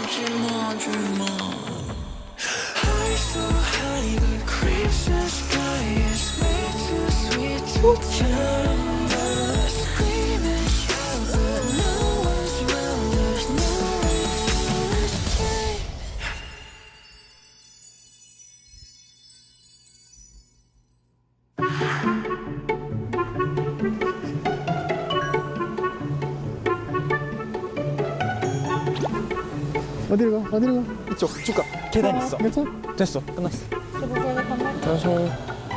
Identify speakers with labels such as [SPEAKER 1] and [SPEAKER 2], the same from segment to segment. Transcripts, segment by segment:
[SPEAKER 1] 어디로 가? 어디로 가?
[SPEAKER 2] 이쪽 쭉 가. 계단 있어.
[SPEAKER 1] 괜찮아?
[SPEAKER 2] 됐어. 끝났어.
[SPEAKER 1] 가서.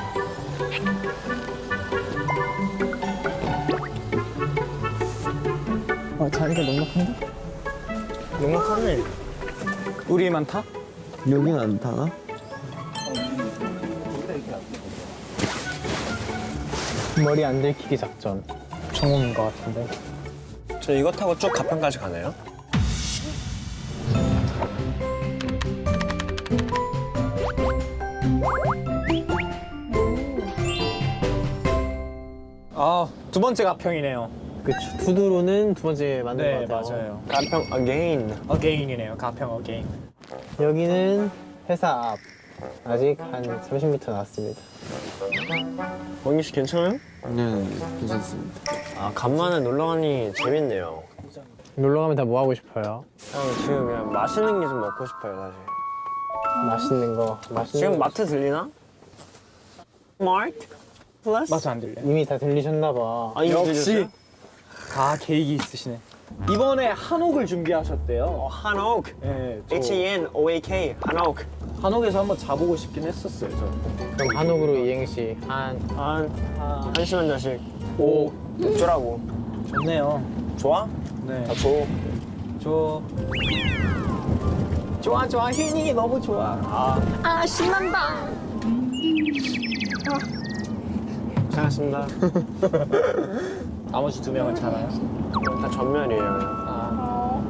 [SPEAKER 1] 자리가 넉넉한데?
[SPEAKER 2] 넉넉하네. 우리만 타?
[SPEAKER 1] 여긴 안 타나? 머리 안 들키기 작전. 성공인 것 같은데.
[SPEAKER 2] 저 이거 타고 쭉 가평까지 가나요? 아, 두 번째 가평이네요.
[SPEAKER 1] 그치. 푸드로는 두 번째 맞는
[SPEAKER 2] 네,
[SPEAKER 1] 것 같아요.
[SPEAKER 2] 맞아요.
[SPEAKER 3] 가평 어게인.
[SPEAKER 2] 어게인이네요. 가평 어게인.
[SPEAKER 1] 여기는 회사 앞. 아직 한 30m 남았습니다.
[SPEAKER 3] 원기 씨 괜찮아요?
[SPEAKER 1] 네, 괜찮습니다.
[SPEAKER 3] 아 간만에 놀러 가니 재밌네요.
[SPEAKER 1] 놀러 가면 다 뭐 하고 싶어요?
[SPEAKER 3] 형 지금 그냥 맛있는 게 좀 먹고 싶어요 사실.
[SPEAKER 1] 맛있는 거. 맛있는
[SPEAKER 3] 지금
[SPEAKER 1] 거.
[SPEAKER 3] 마트 들리나? 마트? 플러스?
[SPEAKER 2] 맞아, 안 들려.
[SPEAKER 1] 이미 다 들리셨나 봐.
[SPEAKER 3] 아, 이미
[SPEAKER 2] 역시
[SPEAKER 3] 들렸어요?
[SPEAKER 2] 다 계획이 있으시네. 이번에 한옥을 준비하셨대요.
[SPEAKER 3] 한옥.
[SPEAKER 2] 네,
[SPEAKER 3] HENOAK 한옥.
[SPEAKER 2] 한옥에서 한번 자보고 싶긴 했었어요, 저.
[SPEAKER 1] 그럼 한옥으로 이행시.
[SPEAKER 3] 한심한 자식.
[SPEAKER 2] 오,
[SPEAKER 3] 어쩌라고.
[SPEAKER 2] 좋네요.
[SPEAKER 3] 좋아?
[SPEAKER 2] 네.
[SPEAKER 3] 다 줘.
[SPEAKER 2] 좋아, 힐링이 너무 좋아.
[SPEAKER 4] 신난다.
[SPEAKER 3] 고생하셨습니다.
[SPEAKER 2] 나머지 두 명은 자나요?
[SPEAKER 3] 다 전멸이에요.
[SPEAKER 2] 아.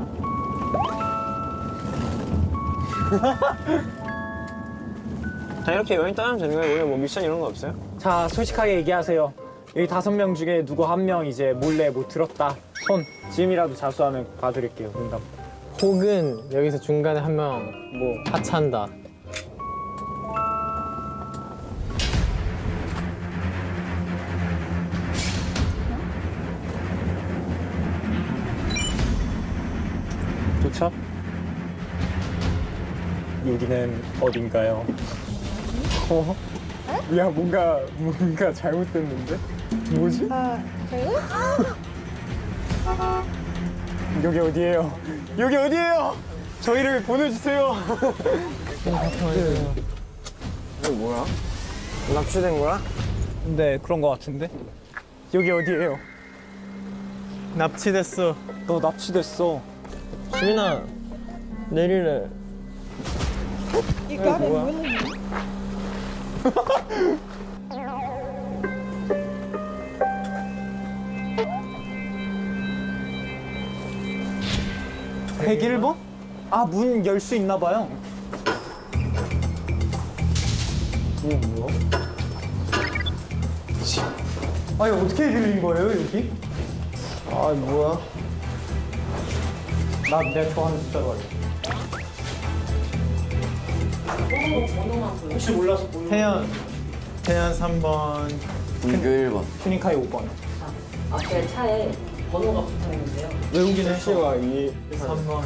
[SPEAKER 3] 다 이렇게 여행 떠나면 되는 거예요? 여기 뭐 미션 이런 거 없어요?
[SPEAKER 2] 자, 솔직하게 얘기하세요. 여기 5명 중에 누구 한 명 이제 몰래 못 들었다. 손. 지금이라도 자수하면 봐드릴게요. 농담.
[SPEAKER 1] 혹은 여기서 중간에 한 명 뭐 하차한다.
[SPEAKER 2] 도착? 여기는 어딘가요? 어? 야, 뭔가 잘못됐는데? 뭐지? 여기 어디예요? 여기 어디예요? 저희를 보내주세요.
[SPEAKER 3] 이거 뭐야? 납치된 거야?
[SPEAKER 2] 네, 그런 거 같은데? 여기 어디예요?
[SPEAKER 1] 납치됐어.
[SPEAKER 2] 너 납치됐어.
[SPEAKER 3] 수민아 내리래.
[SPEAKER 4] 이거 뭐야?
[SPEAKER 2] (101번) 아, 문 열 수 있나 봐요.
[SPEAKER 3] 이게 뭐야?
[SPEAKER 2] 아니, 어떻게 열린 거예요, 여기?
[SPEAKER 3] 아 뭐야?
[SPEAKER 2] 내가 좋아하는 숫자로 할래. 혹시 몰라서 보는
[SPEAKER 1] 태연 3번.
[SPEAKER 3] 이거 1번.
[SPEAKER 2] 휴닝카이 5번.
[SPEAKER 5] 제 차에 번호가 붙어 있는데요.
[SPEAKER 2] 외국인 씨와 이
[SPEAKER 1] 3번.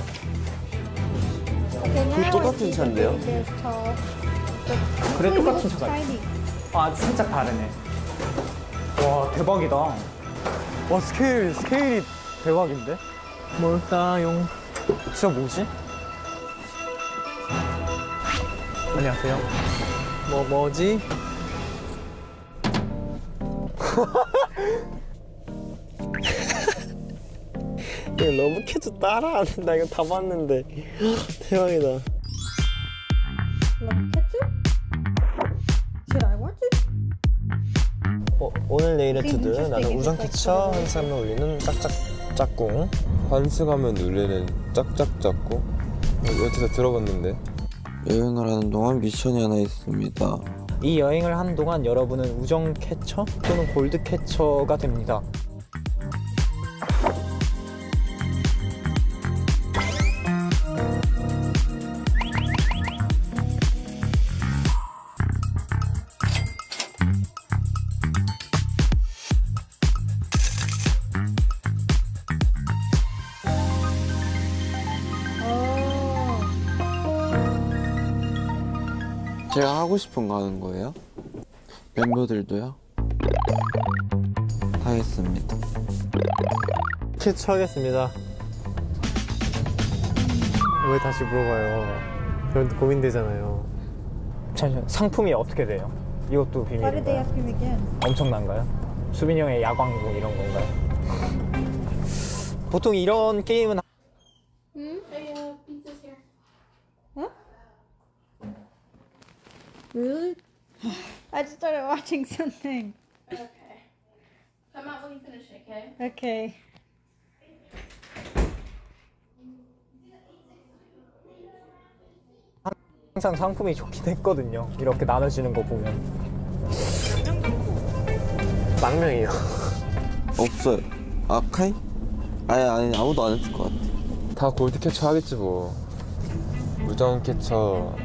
[SPEAKER 4] 그
[SPEAKER 3] 똑같은 차인데요?
[SPEAKER 2] 그래, 똑같은 차가 있어. 아, 살짝 다르네. 와, 대박이다. 와, 스케일이 대박인데?
[SPEAKER 1] 뭘까요?
[SPEAKER 2] 진짜 뭐지? 안녕하세요.
[SPEAKER 1] 뭐지?
[SPEAKER 3] 이거 러브캣도 따라하는 나 이거 다 봤는데 대박이다.
[SPEAKER 4] 러브캣츠? Should I watch it?
[SPEAKER 3] 오늘 내일의 투드 나는 우정 캐쳐 한 사람을 올리는 짝짝 짝꿍.
[SPEAKER 6] 환승하면 울리는 짝짝짝꿍. 어디서 들어봤는데.
[SPEAKER 7] 여행을 하는 동안 미션이 하나 있습니다.
[SPEAKER 2] 이 여행을 하는 동안 여러분은 우정 캐쳐 또는 골드 캐쳐가 됩니다.
[SPEAKER 7] 제가 하고 싶은 거 하는 거예요? 멤버들도요? 하겠습니다.
[SPEAKER 3] 캐치 하겠습니다. 왜 다시 물어봐요? 저한테 고민되잖아요.
[SPEAKER 2] 잠시만, 상품이 어떻게 돼요? 이것도
[SPEAKER 4] Why did they
[SPEAKER 2] 비밀인가요?
[SPEAKER 4] ask him again?
[SPEAKER 2] 엄청난가요? 수빈이 형의 야광고 이런 건가요? 보통 이런 게임은
[SPEAKER 4] Really? I just started watching something.
[SPEAKER 8] Okay. Come out when you finish it, okay?
[SPEAKER 4] Okay.
[SPEAKER 2] 항상 상품이 좋긴 했거든요. 이렇게 나눠지는 거 보면.
[SPEAKER 3] 망명이요.
[SPEAKER 7] 없어요. 아카이? 아니 아무도 안 했을 것 같아.
[SPEAKER 6] 다 골드 캐쳐 하겠지 뭐. 우정 캐쳐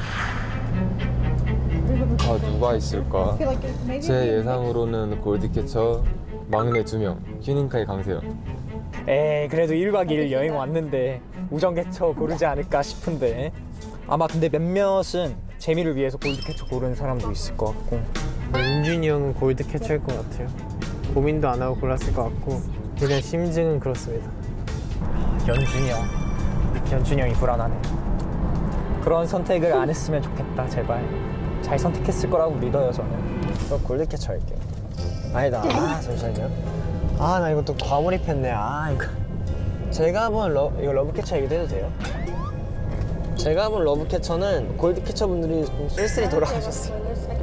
[SPEAKER 6] 다 누가 있을까?
[SPEAKER 4] I feel like it maybe.
[SPEAKER 6] 제 예상으로는 골드 캐쳐 막내 2명, 휴닝카이 강세현.
[SPEAKER 2] 에이, 그래도 1박 2일 여행 왔는데 우정 개처 고르지 않을까 싶은데. 아마 근데 몇몇은 재미를 위해서 골드 캐쳐 고르는 사람도 있을 것 같고.
[SPEAKER 3] 윤준이 형은 골드 캐쳐일 것 같아요. 고민도 안 하고 골랐을 것 같고 그냥 심증은 그렇습니다.
[SPEAKER 2] 연준이 형. 연준이 형이 불안하네. 그런 선택을 안 했으면 좋겠다, 제발. 잘 선택했을 거라고 믿어요, 저는.
[SPEAKER 3] 저 골드 캐쳐 할게요. 아니다. 잠시만요. 나 이거 또 과몰입했네. 이거. 제가 한번 이거 러브 캐쳐 얘기도 해도 돼요? 제가 한번 러브 캐쳐는 골드 캐쳐 분들이 쓸쓸히 돌아가셨어요.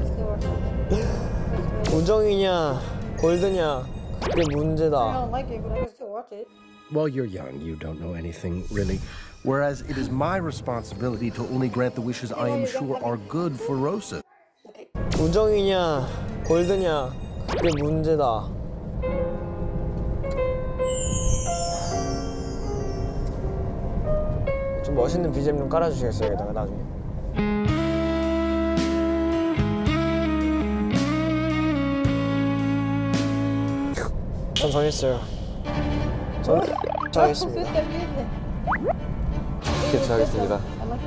[SPEAKER 3] 우정이냐 골드냐 그게
[SPEAKER 4] I
[SPEAKER 3] 문제다.
[SPEAKER 4] don't like it, but I can still watch it.
[SPEAKER 9] Well, you're young. You don't know anything, really. Whereas it is my responsibility to only grant the wishes I am sure are good for Rosa.
[SPEAKER 3] 우정이냐 골드냐 그게 문제다. 좀 멋있는 BGM 좀 깔아주시겠어요, 여기다가 나중에. 전 정했어요. 전 정했습니다.
[SPEAKER 6] 캐쳐 하겠습니다.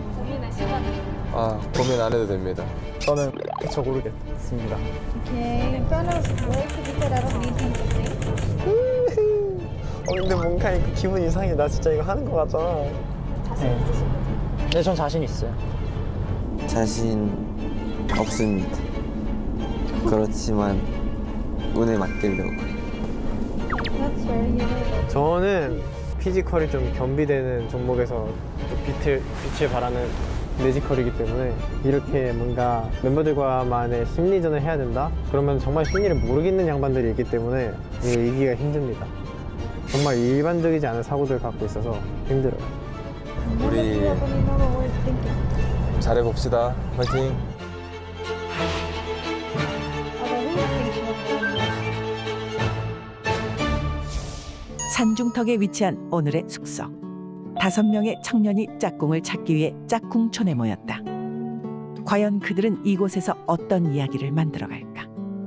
[SPEAKER 6] 고민 안 해도 됩니다.
[SPEAKER 2] 저는 개처 고르겠습니다.
[SPEAKER 4] Okay, I'm kind of worried because he said I don't need him to sing.
[SPEAKER 3] 근데 뭔가 이거 기분 이상해. 나 진짜 이거 하는 거 같잖아.
[SPEAKER 2] 네, 전 자신 있어요.
[SPEAKER 7] 자신 없습니다. 그렇지만 운에 맡기려고.
[SPEAKER 4] That's fair. You're right.
[SPEAKER 3] 저는 피지컬이 좀 겸비되는 종목에서 빛을 발하는 뮤지컬이기 때문에 이렇게 뭔가 멤버들과만의 심리전을 해야 된다? 그러면 정말 심리를 모르겠는 양반들이 있기 때문에 이거 이기기가 힘듭니다. 정말 일반적이지 않은 사고들을 갖고 있어서 힘들어요.
[SPEAKER 6] 우리
[SPEAKER 4] Let me know what you're thinking.
[SPEAKER 6] 잘해봅시다. 파이팅.
[SPEAKER 4] Although who thinks
[SPEAKER 10] 산중턱에 위치한 오늘의 숙소. 5명의 청년이 짝꿍을 찾기 위해 짝꿍촌에 모였다. 과연 그들은 이곳에서 어떤 이야기를 만들어갈까?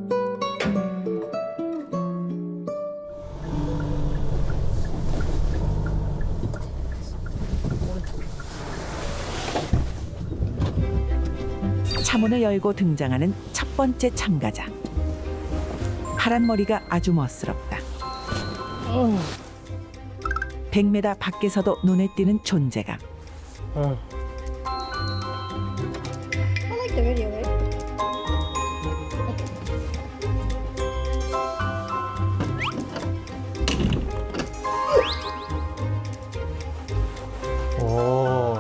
[SPEAKER 10] 차문을 열고 등장하는 첫 번째 참가자. 파란 머리가 아주 멋스럽다. 100m 밖에서도 눈에 띄는 존재감.
[SPEAKER 4] I like the video, right?
[SPEAKER 3] 오,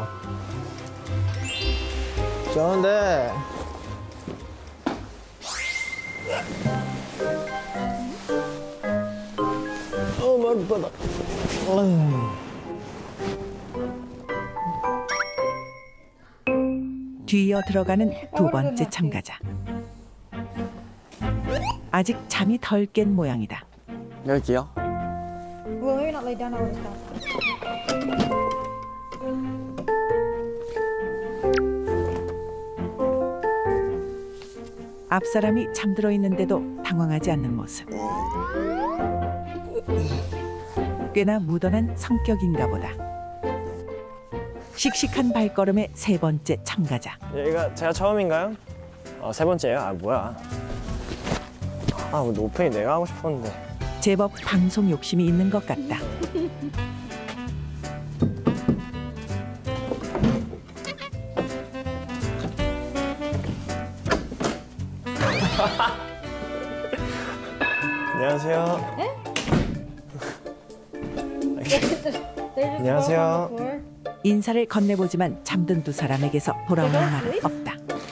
[SPEAKER 3] 좋은데. 머리바닥.
[SPEAKER 10] 뒤이어 들어가는 두 번째 참가자. 아직 잠이 덜 깬 모양이다.
[SPEAKER 7] 여기요?
[SPEAKER 4] Well, maybe not lay down. I would stop.
[SPEAKER 10] 앞사람이 잠들어 있는데도 당황하지 않는 모습. 꽤나 무던한 성격인가 보다. 씩씩한 발걸음의 세 번째 참가자.
[SPEAKER 11] 여기가 제가 처음인가요? 세 번째예요? 아 뭐야? 뭐 노페이 내가 하고 싶었는데.
[SPEAKER 10] 제법 방송 욕심이 있는 것 같다.
[SPEAKER 11] 안녕하세요. 안녕하세요.
[SPEAKER 10] 인사를 건네보지만 잠든 두 사람에게서 돌아오는 말은 없다.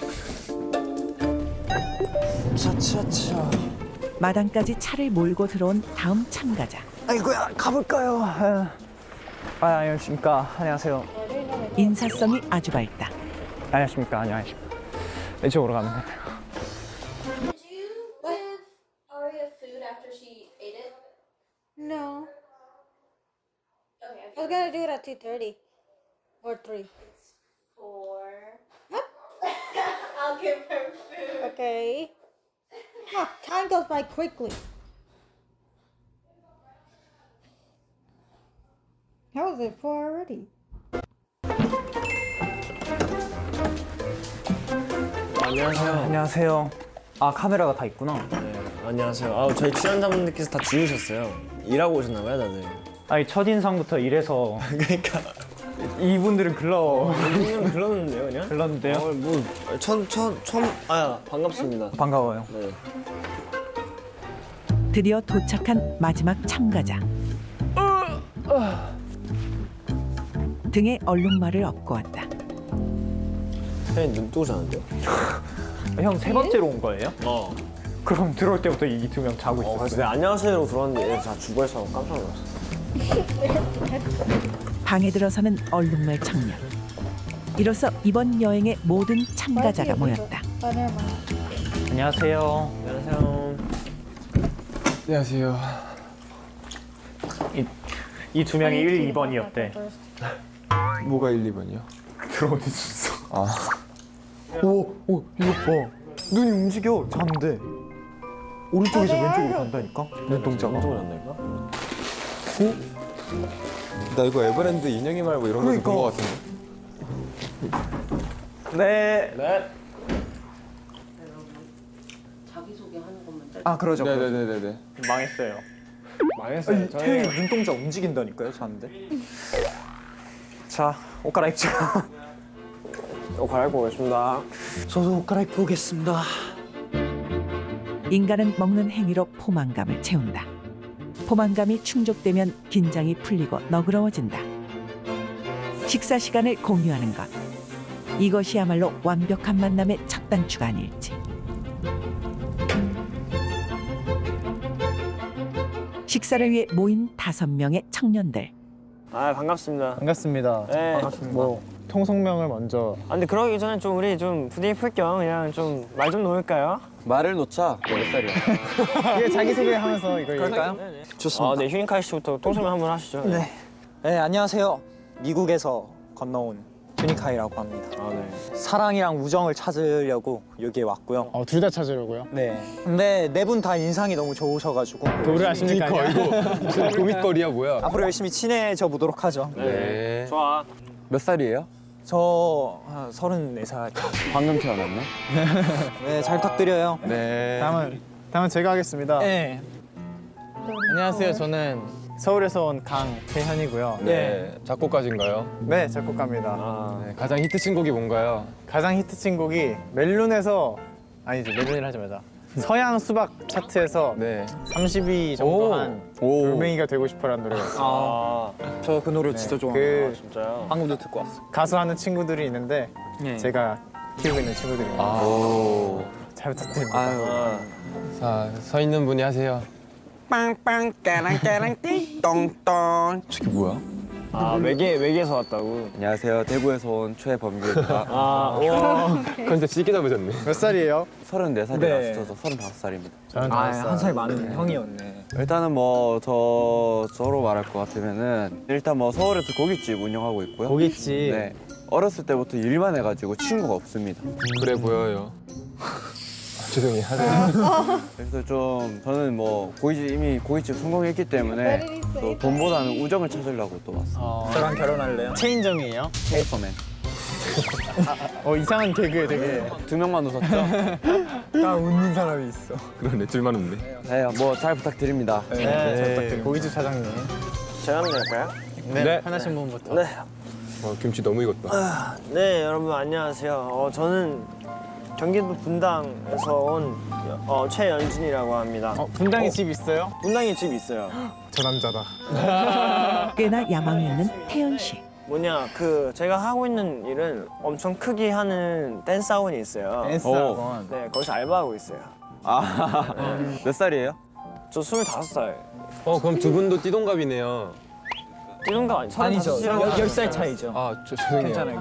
[SPEAKER 11] 차차차.
[SPEAKER 10] 마당까지 차를 몰고 들어온 다음 참가자.
[SPEAKER 2] 아이고야, 가볼까요? 안녕하십니까. 안녕하세요.
[SPEAKER 10] 인사성이 아주 밝다.
[SPEAKER 2] 안녕하십니까. 안녕하십니까. 이쪽으로 가면 돼요.
[SPEAKER 8] Did you give Aria food after she ate it?
[SPEAKER 4] No.
[SPEAKER 8] Okay,
[SPEAKER 4] I was gonna do it at 2:30 or 3.
[SPEAKER 8] 4. I'll give her food.
[SPEAKER 4] Okay. Oh, time goes by quickly. How was it 4 already?
[SPEAKER 11] 안녕하세요.
[SPEAKER 2] 안녕하세요. 카메라가 다 있구나.
[SPEAKER 11] 네, 안녕하세요. 저희 출연자분들께서 다 주무셨어요. 일하고 오셨나봐요, 다들.
[SPEAKER 2] 아니, 첫인상부터 이래서.
[SPEAKER 11] 그러니까.
[SPEAKER 2] 이분들은
[SPEAKER 11] 이분은 글렀는데요, 그냥?
[SPEAKER 2] 글렀는데요?
[SPEAKER 11] 반갑습니다.
[SPEAKER 2] 반가워요.
[SPEAKER 11] 네.
[SPEAKER 10] 드디어 도착한 마지막 참가자. 등에 얼룩말을 업고 왔다.
[SPEAKER 11] 형님 눈 뜨고 자는데요?
[SPEAKER 2] 형 세 번째로 온 거예요? 그럼 들어올 때부터 이 두 명 자고 있었어요.
[SPEAKER 11] 그래서 내가 안녕하세요로 들어왔는데 얘들 다 죽어있어 깜짝 놀랐어.
[SPEAKER 10] 방에 들어서는 얼룩말 청년. 이로써 이번 여행의 모든 참가자가 모였다.
[SPEAKER 4] Oh, never mind.
[SPEAKER 2] 안녕하세요.
[SPEAKER 11] 안녕하세요.
[SPEAKER 6] 안녕하세요.
[SPEAKER 2] 이 두 명이 1, 2번이었대.
[SPEAKER 6] 뭐가 1, 2번이요?
[SPEAKER 2] 들어오는 순서.
[SPEAKER 6] 오,
[SPEAKER 2] 이거 봐. 눈이 움직여. 자는데. 오른쪽에서 왼쪽으로 간다니까? 눈동자가.
[SPEAKER 11] 깜짝 놀랐다니까?
[SPEAKER 6] 나 이거 에버랜드 인형이 말고 이런 거서 본 거 같은데.
[SPEAKER 2] 네.
[SPEAKER 5] 자기소개하는 것만 짧게.
[SPEAKER 2] 그러죠.
[SPEAKER 6] 네네네네.
[SPEAKER 2] 망했어요.
[SPEAKER 11] 망했어요.
[SPEAKER 2] 태영이 눈동자 움직인다니까요, 자는데. 자, 옷 갈아입죠.
[SPEAKER 11] 옷 갈아입고 오겠습니다.
[SPEAKER 2] 저도 옷 갈아입고 오겠습니다.
[SPEAKER 10] 인간은 먹는 행위로 포만감을 채운다. 포만감이 충족되면 긴장이 풀리고 너그러워진다. 식사 시간을 공유하는 것. 이것이야말로 완벽한 만남의 첫 단추가 아닐지. 식사를 위해 모인 5명의 청년들.
[SPEAKER 11] 반갑습니다.
[SPEAKER 3] 반갑습니다.
[SPEAKER 11] 네.
[SPEAKER 3] 뭐 통성명을 먼저.
[SPEAKER 11] 근데 그러기 전에 우리 분위기 풀 겸 그냥 좀 말 좀 놓을까요?
[SPEAKER 7] 말을 놓자. 몇 살이야?
[SPEAKER 3] 이게 자기소개하면서 이걸
[SPEAKER 2] 그럴까요?
[SPEAKER 7] 좋습니다.
[SPEAKER 11] 네, 휴닝카이 씨부터 통설명 한번 하시죠.
[SPEAKER 2] 네, 안녕하세요. 미국에서 건너온 휴닝카이라고 합니다.
[SPEAKER 11] 네.
[SPEAKER 2] 사랑이랑 우정을 찾으려고 여기에 왔고요.
[SPEAKER 3] 둘 다 찾으려고요?
[SPEAKER 2] 네. 근데 네 분 다 인상이 너무 좋으셔가지고
[SPEAKER 3] 도를 아십니까?
[SPEAKER 6] 이거 고민거리야 뭐야?
[SPEAKER 2] 앞으로 열심히 친해져 보도록 하죠.
[SPEAKER 6] 네.
[SPEAKER 11] 좋아.
[SPEAKER 6] 몇 살이에요?
[SPEAKER 2] 저 34살.
[SPEAKER 6] 방금 태어났네.
[SPEAKER 2] 네, 잘 부탁드려요.
[SPEAKER 6] 네.
[SPEAKER 3] 다음은 제가 하겠습니다.
[SPEAKER 2] 네.
[SPEAKER 3] 안녕하세요. 저는 서울에서 온 강태현이고요.
[SPEAKER 6] 네. 작곡가신가요?
[SPEAKER 3] 네, 작곡가입니다.
[SPEAKER 6] 네. 가장 히트친 곡이 뭔가요?
[SPEAKER 3] 가장 히트친 곡이 멜론에서 멜론이라 하지 말자. 서양 수박 차트에서
[SPEAKER 6] 네.
[SPEAKER 3] 30위 정도 한 돌멩이가 되고 싶어라는 노래가 있어요.
[SPEAKER 2] 저 그 노래 진짜 좋아해요.
[SPEAKER 11] 진짜요?
[SPEAKER 2] 방금도 듣고 왔어.
[SPEAKER 3] 가수하는 친구들이 있는데 제가 키우고 있는 친구들입니다. 잘 부탁드립니다.
[SPEAKER 6] 자, 서 있는 분이 하세요.
[SPEAKER 7] 빵빵 까랑까랑 띵똥똥.
[SPEAKER 6] 저게 뭐야?
[SPEAKER 11] 외계에서 왔다고.
[SPEAKER 7] 안녕하세요. 대구에서 온 최범규입니다.
[SPEAKER 11] 와.
[SPEAKER 6] 컨셉 쉽게 잡으셨네.
[SPEAKER 3] 몇 살이에요?
[SPEAKER 7] 34살이라서
[SPEAKER 2] 네.
[SPEAKER 7] 저도 35살입니다.
[SPEAKER 3] 저는
[SPEAKER 2] 한 살 많은 형이었네.
[SPEAKER 7] 일단은 저로 말할 것 같으면은 일단 서울에서 고깃집 운영하고 있고요.
[SPEAKER 3] 고깃집.
[SPEAKER 7] 네. 어렸을 때부터 일만 해가지고 친구가 없습니다.
[SPEAKER 6] 그래 보여요. 죄송해요. 하세요.
[SPEAKER 7] 그래서 좀 저는 이미 고깃집 성공했기 때문에 또 돈보다는 우정을 찾으려고 또 왔어.
[SPEAKER 2] 저랑 결혼할래요?
[SPEAKER 3] 체인점이에요?
[SPEAKER 7] 페이퍼맨.
[SPEAKER 3] 이상한 개그에 되게
[SPEAKER 7] 2명만 웃었죠?
[SPEAKER 2] 딱 웃는 사람이 있어.
[SPEAKER 6] 그러네, 둘만 웃네.
[SPEAKER 7] 네, 뭐 잘 부탁드립니다.
[SPEAKER 3] 잘 부탁드립니다. 고깃집 사장님.
[SPEAKER 11] 제가 하면 될까요?
[SPEAKER 3] 네. 하나신 분부터.
[SPEAKER 11] 네.
[SPEAKER 6] 김치 너무 익었다.
[SPEAKER 11] 네, 여러분 안녕하세요. 저는 경기도 분당에서 온 최연준이라고 합니다.
[SPEAKER 3] 분당에 집 있어요?
[SPEAKER 11] 분당에 집 있어요.
[SPEAKER 3] 저 남자다.
[SPEAKER 10] 꽤나 야망이 있는 태연 씨.
[SPEAKER 11] 뭐냐, 제가 하고 있는 일은 엄청 크게 하는 댄스 학원이 있어요.
[SPEAKER 3] 댄스 학원.
[SPEAKER 11] 네, 거기서 알바하고 있어요.
[SPEAKER 7] 몇 살이에요?
[SPEAKER 11] 저 25살.
[SPEAKER 6] 그럼 두 분도 띠동갑이네요.
[SPEAKER 11] 띠동갑
[SPEAKER 2] 아니죠.
[SPEAKER 11] 35살.
[SPEAKER 2] 10살 차이죠.
[SPEAKER 6] 죄송해요.
[SPEAKER 2] 괜찮아요.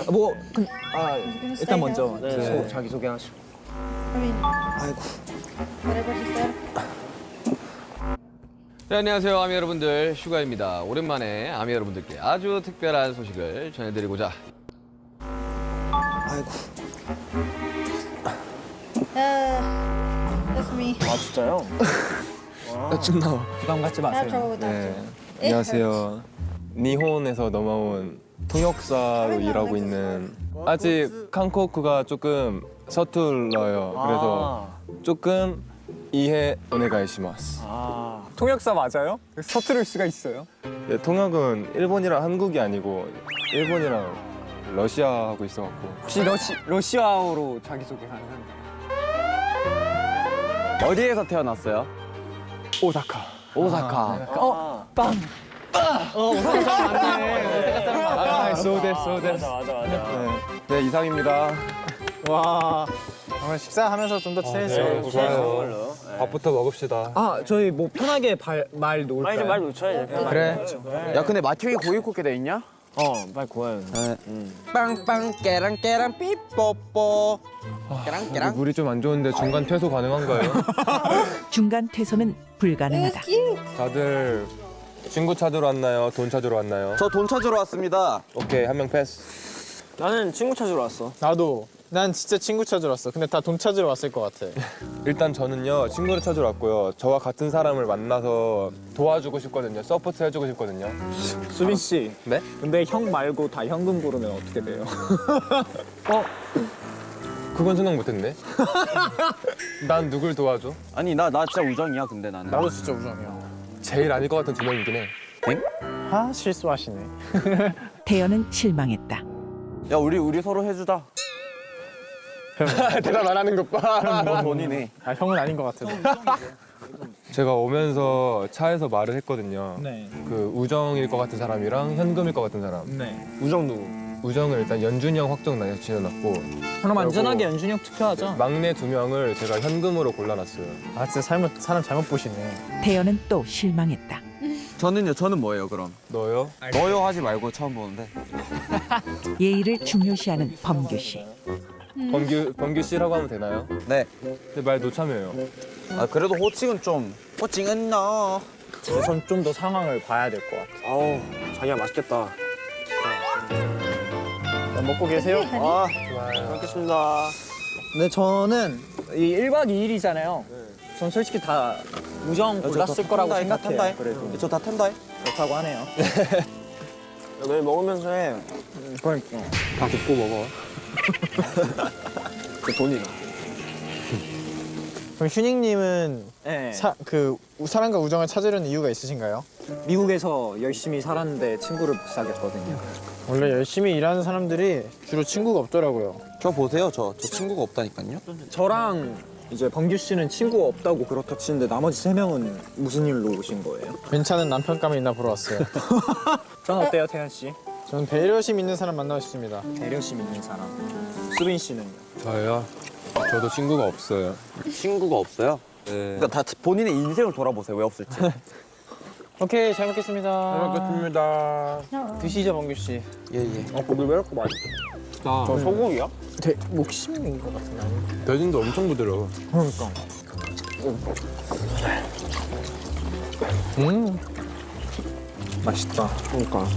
[SPEAKER 2] 일단 먼저 자기 소개하시고.
[SPEAKER 4] I mean, whatever he said.
[SPEAKER 12] 네, 안녕하세요, 아미 여러분들. 슈가입니다. 오랜만에 아미 여러분들께 아주 특별한 소식을 전해드리고자.
[SPEAKER 4] That's me.
[SPEAKER 11] 아, 진짜요?
[SPEAKER 6] 좀 나와.
[SPEAKER 2] 부담 갖지
[SPEAKER 4] I have
[SPEAKER 2] 마세요.
[SPEAKER 4] trouble with that
[SPEAKER 6] 네.
[SPEAKER 4] too.
[SPEAKER 6] 안녕하세요. 니혼에서 넘어온 통역사로 일하고 있는 아직 한국어가 조금 서툴러요. 그래서 조금 이해 오네가이시마스.
[SPEAKER 2] 통역사 맞아요? 서투를 수가 있어요.
[SPEAKER 6] 네, 통역은 일본이랑 한국이 아니고 일본이랑 러시아 하고 있어갖고.
[SPEAKER 2] 혹시 러시아어로 자기소개 가능한가요?
[SPEAKER 7] 어디에서 태어났어요?
[SPEAKER 6] 오사카.
[SPEAKER 7] 오사카.
[SPEAKER 2] 빵!
[SPEAKER 3] 오사카 맞네.
[SPEAKER 6] 소데스.
[SPEAKER 11] 맞아.
[SPEAKER 6] 네, 이상입니다.
[SPEAKER 3] 와. 오늘 식사하면서 좀 더 친해지죠.
[SPEAKER 6] 좋아요. 밥부터 먹읍시다.
[SPEAKER 2] 저희 뭐 편하게 말 놓을까요?
[SPEAKER 11] 빨리 좀 말 놓쳐야 돼.
[SPEAKER 3] 그래.
[SPEAKER 7] 야, 근데 마티오이 고기 굽게 돼 있냐?
[SPEAKER 11] 빨리 구워요.
[SPEAKER 7] 빵빵 깨랑 깨랑 삐뽀뽀. 깨랑 깨랑.
[SPEAKER 6] 물이 좀 안 좋은데 중간 퇴소 가능한가요?
[SPEAKER 10] 중간 퇴소는 불가능하다.
[SPEAKER 6] 다들 친구 찾으러 왔나요? 돈 찾으러 왔나요?
[SPEAKER 7] 저 돈 찾으러 왔습니다.
[SPEAKER 6] 오케이, 한 명 패스.
[SPEAKER 11] 나는 친구 찾으러 왔어.
[SPEAKER 3] 나도. 난 진짜 친구 찾으러 왔어. 근데 다 돈 찾으러 왔을 것 같아.
[SPEAKER 6] 일단 저는요, 친구를 찾으러 왔고요. 저와 같은 사람을 만나서 도와주고 싶거든요. 서포트 해주고 싶거든요.
[SPEAKER 2] 수빈 씨.
[SPEAKER 6] 네?
[SPEAKER 2] 근데 형 말고 다 현금 부르면 어떻게 돼요?
[SPEAKER 6] 그건 생각 못했네. 난 누굴 도와줘?
[SPEAKER 7] 아니, 나 진짜 우정이야, 근데 나는.
[SPEAKER 3] 나도 진짜 우정이야.
[SPEAKER 6] 제일 아닐 것 같은 두 명이긴 해.
[SPEAKER 3] 실수하시네.
[SPEAKER 10] 태연은 실망했다.
[SPEAKER 7] 야, 우리 서로 해주자.
[SPEAKER 6] 대답 안 하는 것 봐.
[SPEAKER 7] 너 돈이네.
[SPEAKER 3] 형은 아닌 것 같은데.
[SPEAKER 6] 제가 오면서 차에서 말을 했거든요.
[SPEAKER 2] 네.
[SPEAKER 6] 그 우정일 것 같은 사람이랑 현금일 것 같은 사람.
[SPEAKER 2] 네.
[SPEAKER 11] 우정 누구?
[SPEAKER 6] 우정을 일단 연준이 형 확정 지어놨고
[SPEAKER 2] 그럼 안전하게 연준이 형 투표하죠.
[SPEAKER 6] 막내 2명을 제가 현금으로 골라놨어요.
[SPEAKER 3] 진짜 사람 잘못 보시네.
[SPEAKER 10] 태연은 또 실망했다.
[SPEAKER 7] 저는 뭐예요, 그럼?
[SPEAKER 6] 너요?
[SPEAKER 7] 너요 하지 말고 처음 보는데.
[SPEAKER 10] 예의를 중요시하는 범규 씨.
[SPEAKER 6] 범규 씨라고 하면 되나요?
[SPEAKER 7] 네.
[SPEAKER 6] 근데 말 노참해요.
[SPEAKER 7] 그래도 호칭은 좀. 호칭은 너.
[SPEAKER 2] 전 좀 더 상황을 봐야 될 것 같아요.
[SPEAKER 11] 아우, 자기야 맛있겠다.
[SPEAKER 3] 먹고 계세요?
[SPEAKER 11] 좋아요. 먹겠습니다.
[SPEAKER 2] 근데 저는 이 1박 2일이잖아요. 전 솔직히 다 우정 골랐을 거라고 생각해요. 그래도
[SPEAKER 7] 저 다 탄다.
[SPEAKER 2] 그렇다고 하네요.
[SPEAKER 11] 너희 먹으면서 해.
[SPEAKER 2] 그러니까.
[SPEAKER 6] 다 굽고 먹어.
[SPEAKER 11] 그 돈이다.
[SPEAKER 3] 그럼 휴닝님은
[SPEAKER 2] 네.
[SPEAKER 3] 사람과 우정을 찾으려는 이유가 있으신가요?
[SPEAKER 2] 미국에서 열심히 살았는데 친구를 못 사귀었거든요.
[SPEAKER 3] 원래 열심히 일하는 사람들이 주로 친구가 없더라고요.
[SPEAKER 7] 저 보세요, 저 친구가 없다니까요.
[SPEAKER 2] 저랑 이제 범규 씨는 친구가 없다고 그렇다 치는데 나머지 3명은 무슨 일로 오신 거예요?
[SPEAKER 3] 괜찮은 남편감이 있나 보러 왔어요.
[SPEAKER 2] 전 어때요, 태연 씨?
[SPEAKER 3] 저는 배려심 있는 사람 만나고 싶습니다.
[SPEAKER 2] 배려심 있는 사람. 수빈 씨는요?
[SPEAKER 6] 저요? 저도 친구가 없어요.
[SPEAKER 7] 친구가 없어요? 네. 그러니까 다 본인의 인생을 돌아보세요, 왜 없을지.
[SPEAKER 3] 오케이, 잘 먹겠습니다.
[SPEAKER 6] 잘 먹겠습니다.
[SPEAKER 3] 드시죠, 범규 씨.
[SPEAKER 7] 예.
[SPEAKER 11] 고기 왜 이렇게 맛있어? 저 소고기야?
[SPEAKER 3] 목심인 것 같은데.
[SPEAKER 6] 돼지도 엄청 부드러워.
[SPEAKER 3] 그러니까.
[SPEAKER 2] 맛있다.
[SPEAKER 11] 그러니까.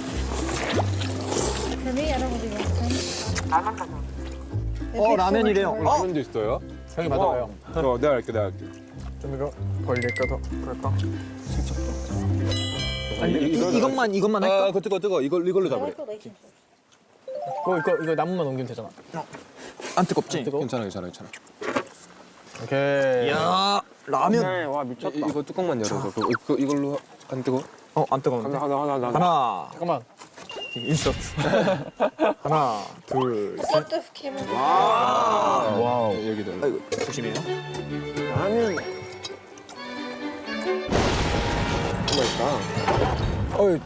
[SPEAKER 4] For me, I don't really want some.
[SPEAKER 2] 라면이래요.
[SPEAKER 6] 라면도 있어요?
[SPEAKER 3] 여기 받아와요.
[SPEAKER 6] 내가 할게.
[SPEAKER 3] 좀 이거 벌릴까 더? 그럴까?
[SPEAKER 2] 이것만 할까?
[SPEAKER 6] 아, 그거 뜨거. 이걸로 잡으래.
[SPEAKER 3] 이거 나무만 옮기면 되잖아.
[SPEAKER 2] 안 뜨겁지?
[SPEAKER 6] 괜찮아.
[SPEAKER 3] 오케이.
[SPEAKER 2] 야 라면.
[SPEAKER 11] 와 미쳤다.
[SPEAKER 6] 이거 뚜껑만 열어서 이걸로 안 뜨거?
[SPEAKER 2] 안 뜨거운데? 하나.
[SPEAKER 3] 잠깐만.
[SPEAKER 2] 인서트. 하나, 둘, 셋.
[SPEAKER 8] What the camera?
[SPEAKER 2] 와우.
[SPEAKER 6] 여기다.
[SPEAKER 2] 조심해요.
[SPEAKER 11] 라면.
[SPEAKER 2] 어이.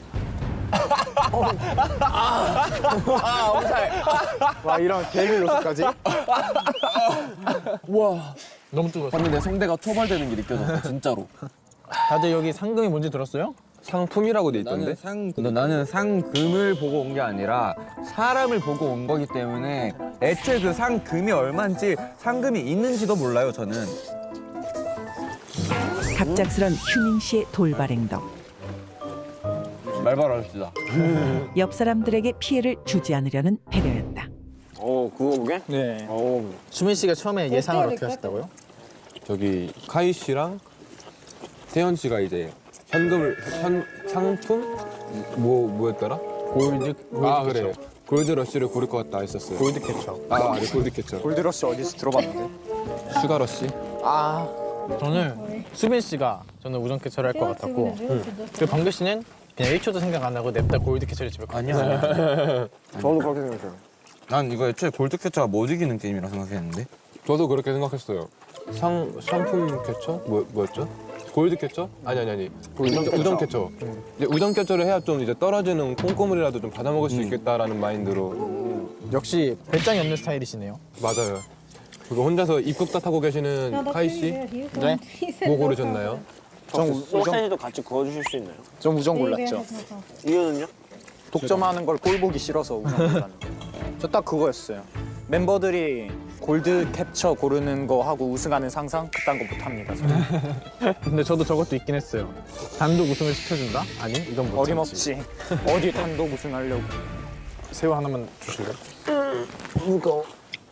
[SPEAKER 3] 와 이런 개미 요소까지?
[SPEAKER 2] 와.
[SPEAKER 3] 너무 뜨거워.
[SPEAKER 7] 방금 내 성대가 토발되는 게 느껴졌어 진짜로.
[SPEAKER 3] 다들 여기 상금이 뭔지 들었어요?
[SPEAKER 6] 상품이라고 돼 있던데?
[SPEAKER 7] 나는 상금을 보고 온 게 아니라 사람을 보고 온 거기 때문에 애초에 그 상금이 얼마인지 상금이 있는지도 몰라요 저는.
[SPEAKER 10] 갑작스런 휴닝 씨의 돌발 행동.
[SPEAKER 7] 말바로 합시다.
[SPEAKER 10] 옆 사람들에게 피해를 주지 않으려는 배려였다.
[SPEAKER 11] 그거 보게?
[SPEAKER 2] 네.
[SPEAKER 3] 수민 씨가 처음에 예상을 어떻게 하셨다고요?
[SPEAKER 6] 저기 카이 씨랑 세현 씨가 이제 상품 뭐였더라?
[SPEAKER 3] 골드
[SPEAKER 6] 그래. 골드 러쉬를 고를 것 같다 했었어요.
[SPEAKER 3] 골드 캐쳐.
[SPEAKER 6] 네, 골드 캐쳐.
[SPEAKER 2] 골드러시 어디서 들어봤는데?
[SPEAKER 6] 슈가 러쉬.
[SPEAKER 3] 저는 수빈 씨가 저는 우정 캐쳐를 할 것 같았고 그리고 방규 씨는 그냥 1초도 생각 안 하고 냅다 골드 캐쳐를 집에 갔어요.
[SPEAKER 7] 아니야.
[SPEAKER 11] 저도 그렇게 생각해요.
[SPEAKER 7] 난 이거 애초에 골드캐쳐가 못 이기는 게임이라 생각했는데.
[SPEAKER 6] 저도 그렇게 생각했어요. 상품 캐쳐? 뭐였죠? 골드 캐쳐? 아니. 우정 캐쳐. 이제 우정 캐쳐를 해야 좀 이제 떨어지는 콩고물이라도 좀 받아먹을 수 있겠다라는 마인드로.
[SPEAKER 3] 역시 배짱이 없는 스타일이시네요.
[SPEAKER 6] 맞아요. 그리고 혼자서 입국자 타고 계시는 카이 씨?
[SPEAKER 3] 네?
[SPEAKER 6] 뭐 고르셨나요?
[SPEAKER 11] 소세지도 같이 구워주실 수 있나요?
[SPEAKER 2] 전 우정 골랐죠.
[SPEAKER 11] 이유는요?
[SPEAKER 2] 독점하는 걸 꼴 보기 싫어서 우정 골랐는데. 저 딱 그거였어요. 멤버들이 골드 캡처 고르는 거 하고 우승하는 상상? 그딴 거 못합니다. 저는.
[SPEAKER 3] 근데 저도 저것도 있긴 했어요. 단독 우승을 시켜준다? 아니 이건 못 참지.
[SPEAKER 2] 어림없지. 어디 단독 우승하려고.
[SPEAKER 3] 새우 하나만 주실래요?
[SPEAKER 2] 무거워.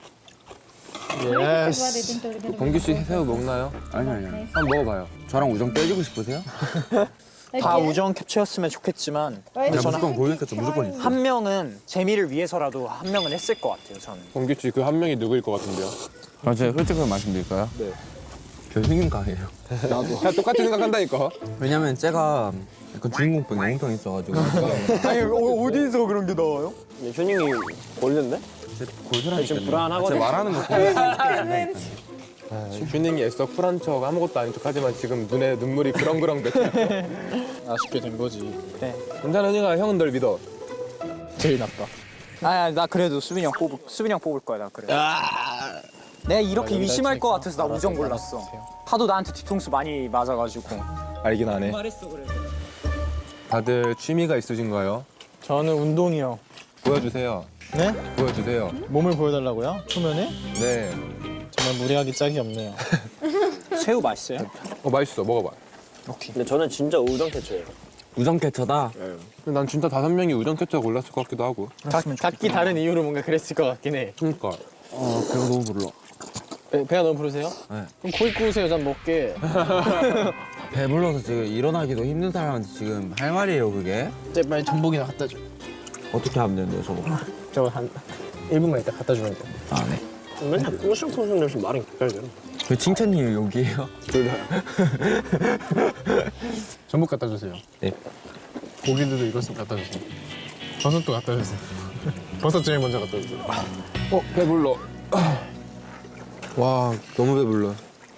[SPEAKER 3] 예스.
[SPEAKER 6] 범규 씨 새우 먹나요?
[SPEAKER 7] 아니요.
[SPEAKER 6] 한번 먹어봐요.
[SPEAKER 7] 저랑 우정 떼지고 싶으세요?
[SPEAKER 2] 다 우정 캡처였으면 좋겠지만 근데
[SPEAKER 7] 야,
[SPEAKER 2] 저는
[SPEAKER 7] 무조건 골드캐쳐 무조건 있어.
[SPEAKER 2] 한 명은 재미를 위해서라도 한 명은 했을 것 같아요. 저는.
[SPEAKER 6] 범규 씨 그 한 명이 누구일 것 같은데요?
[SPEAKER 7] 제가 솔직하게 말씀드릴까요?
[SPEAKER 6] 네.
[SPEAKER 7] 저 생김감이에요.
[SPEAKER 6] 야, 똑같이 생각한다니까.
[SPEAKER 7] 왜냐면 제가 약간 주인공병, 영웅병 있어가지고.
[SPEAKER 2] 아니 어디서 그런 게 나와요?
[SPEAKER 11] 휴닝이 골든데?
[SPEAKER 7] 골드라니까.
[SPEAKER 11] 지금 불안하거든.
[SPEAKER 7] 제가 말하는 거
[SPEAKER 6] 휴닝이 애써 쿨한 척 아무것도 아닌 척 하지만 지금 눈에 눈물이 그렁그렁 맺혀.
[SPEAKER 3] 아쉽게 된 거지.
[SPEAKER 2] 네.
[SPEAKER 6] 괜찮아, 형아. 형은 널 믿어.
[SPEAKER 3] 제일 나빠.
[SPEAKER 2] 나 그래도 수빈이 형 뽑을 거야. 나 그래. 내가 이렇게 의심할 것 같아서 나 우정 골랐어. 하도 나한테 뒤통수 많이 맞아가지고.
[SPEAKER 6] 알긴 하네. 다들 취미가 있으신가요?
[SPEAKER 3] 저는 운동이요.
[SPEAKER 6] 보여주세요.
[SPEAKER 3] 네?
[SPEAKER 6] 보여주세요.
[SPEAKER 3] 몸을 보여달라고요? 초면에?
[SPEAKER 6] 네.
[SPEAKER 3] 정말 무리하기 짝이 없네요.
[SPEAKER 2] 새우 맛있어요?
[SPEAKER 6] 맛있어. 먹어봐.
[SPEAKER 11] 근데 저는 진짜 우정 캐쳐예요.
[SPEAKER 7] 우정캐쳐다?
[SPEAKER 6] 근데 난 진짜 5명이 우정 캐쳐 골랐을 것 같기도 하고.
[SPEAKER 3] 각기 다른 이유로 뭔가 그랬을 것 같긴 해.
[SPEAKER 6] 그러니까.
[SPEAKER 7] 배가 너무 불러.
[SPEAKER 3] 배가 너무 부르세요?
[SPEAKER 7] 네.
[SPEAKER 3] 그럼 고기 구우세요. 전 먹게.
[SPEAKER 7] 배불러서 지금 일어나기도 힘든 사람한테 지금 할 말이에요 그게?
[SPEAKER 3] 이제 빨리 전복이나 갖다 줘.
[SPEAKER 7] 어떻게 하면 되는데요 저거?
[SPEAKER 3] 저거 한 1분만 있다 갖다 주면 돼.
[SPEAKER 7] 아 네.
[SPEAKER 11] 맨날 꼬숩꼬숩대면서 말이 기다려요.
[SPEAKER 7] 그 칭찬이에요 여기에요?
[SPEAKER 3] 전복 갖다 주세요.
[SPEAKER 7] 네.
[SPEAKER 3] 고기도 이것도 갖다 주세요. 버섯도 갖다 주세요. 버섯 제일 먼저 갖다 주세요.
[SPEAKER 6] 배불러. 와, 너무 배불러.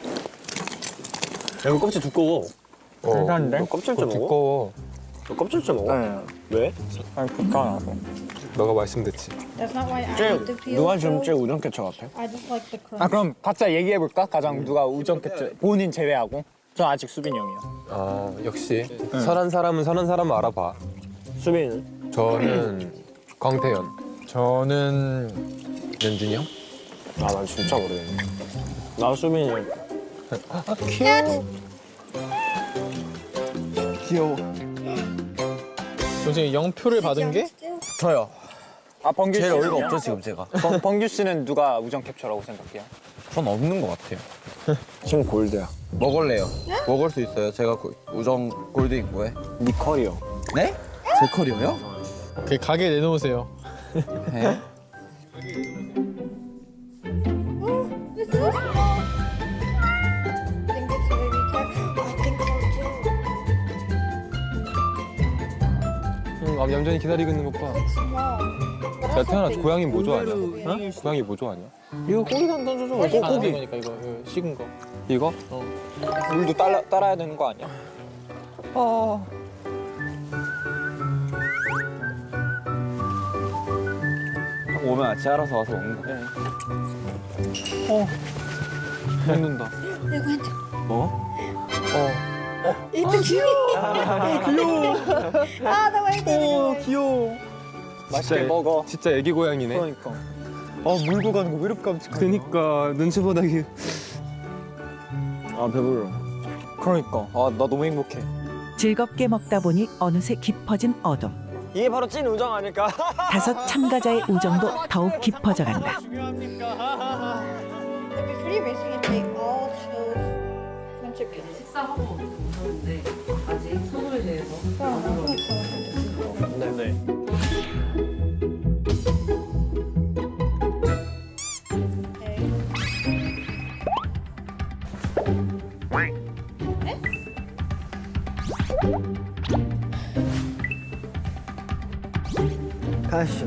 [SPEAKER 11] 이거 껍질 두꺼워.
[SPEAKER 2] 괜찮은데?
[SPEAKER 11] 너 껍질 좀 먹어?
[SPEAKER 6] 두꺼워.
[SPEAKER 11] 너 껍질 좀 먹어?
[SPEAKER 2] 네.
[SPEAKER 11] 왜?
[SPEAKER 2] 아니 불편하고.
[SPEAKER 6] 너가 말씀됐지.
[SPEAKER 4] That's not why I eat the peel.
[SPEAKER 11] 누가 지금 제일 우정 캐쳐 같아?
[SPEAKER 4] I just like the crunch.
[SPEAKER 2] 그럼 각자 얘기해 볼까? 가장 누가 우정 캡처 본인 제외하고. 전 아직 수빈이 형이요.
[SPEAKER 6] 아, 역시. 선한 사람은 선한 사람을 알아봐.
[SPEAKER 11] 수빈이는?
[SPEAKER 6] 저는 광태현.
[SPEAKER 3] 저는
[SPEAKER 6] 연준이 형?
[SPEAKER 11] 난 진짜 모르겠네. 나 수빈이.
[SPEAKER 2] 귀여워.
[SPEAKER 3] 저 지금 0표를 받은 게
[SPEAKER 2] 저요. 아 범규 씨
[SPEAKER 7] 제일 어이가 없죠 지금 제가.
[SPEAKER 2] 범규 씨는 누가 우정 캡처라고 생각해요?
[SPEAKER 7] 전 없는 것 같아요.
[SPEAKER 11] 지금 골드야.
[SPEAKER 7] 먹을래요. 먹을 수 있어요. 제가 우정 골드인 거에.
[SPEAKER 11] 니 커리어.
[SPEAKER 7] 네? 제 커리어요?
[SPEAKER 3] 그 가게에 내놓으세요.
[SPEAKER 7] 네?
[SPEAKER 4] This is. I think it's very careful. I think so too.
[SPEAKER 6] 얌전히 기다리고 있는 것 봐.
[SPEAKER 4] It's small. But
[SPEAKER 6] 야
[SPEAKER 4] also
[SPEAKER 6] 태연아,
[SPEAKER 4] big.
[SPEAKER 6] 고양이 뭐 좋아하냐? 고양이 뭐 좋아하냐?
[SPEAKER 3] 이거 고기도 안 던져줘.
[SPEAKER 2] 고기.
[SPEAKER 3] 거니까 이거 식은 거.
[SPEAKER 6] 이거?
[SPEAKER 2] 물도 따라야 되는 거 아니야?
[SPEAKER 7] 오면 아치 알아서 와서 먹는 거.
[SPEAKER 6] 먹는다.
[SPEAKER 4] They went.
[SPEAKER 7] 뭐?
[SPEAKER 4] Eat the kiwi.
[SPEAKER 2] 귀여워.
[SPEAKER 4] Ah, the way they
[SPEAKER 2] 오, 귀여워. 맛있게 먹어.
[SPEAKER 6] 진짜 애기 고양이네.
[SPEAKER 2] 그러니까. 물고 가는 거 왜 이렇게 깜찍해?
[SPEAKER 6] 그니까 눈치 보다기.
[SPEAKER 11] 아 배불러.
[SPEAKER 2] 그러니까. 나 너무 행복해.
[SPEAKER 10] 즐겁게 먹다 보니 어느새 깊어진 어둠.
[SPEAKER 11] 이게 바로 찐 우정 아닐까?
[SPEAKER 10] 다섯 참가자의 우정도 더욱 깊어져 간다.
[SPEAKER 4] It'd be pretty amazing if they all chose friendship games.
[SPEAKER 5] 식사하고 오셨는데 아직 선물에 대해서
[SPEAKER 11] 네네.
[SPEAKER 7] 가시죠.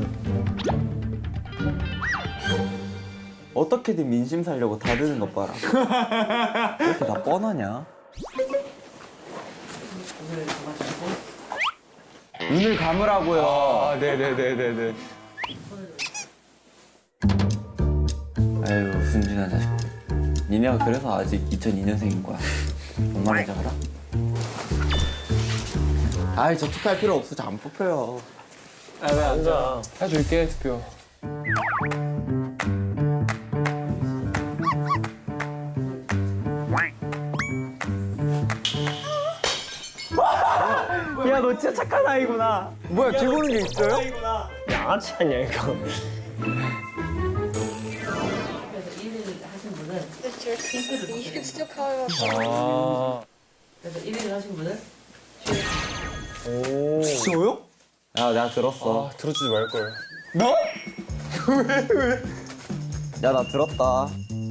[SPEAKER 7] 어떻게든 민심 살려고 다 드는 것 봐라. 왜 이렇게 다 뻔하냐? 눈을 감으라고요.
[SPEAKER 6] 아, 네네네네네.
[SPEAKER 7] 아유, 순진한 자식들. 니네가 그래서 아직 2002년생인 거야. 뭔 말인지 알아? 아이, 저 투표할 필요 없어. 저 안 뽑혀요.
[SPEAKER 11] 아 왜 앉아?
[SPEAKER 6] 해줄게 투표.
[SPEAKER 11] 야 너 진짜 착한 아이구나. 뭐야 들고 오는 게 있어요? 양아치 아니야 이거.
[SPEAKER 5] 그래서 1위를 하신 분은
[SPEAKER 4] It's your secret. You can still call it a
[SPEAKER 5] 그래서 1위를 하신 분은
[SPEAKER 2] 진짜요?
[SPEAKER 7] 야, 내가 들었어.
[SPEAKER 6] 들어주지 말걸.
[SPEAKER 2] 너?
[SPEAKER 7] 야, 나 들었다.